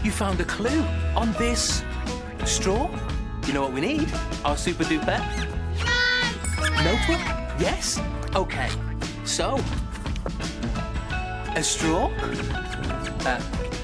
You found a clue on this straw. You know what we need? Our super duper notebook? Yes? Okay. So, a straw?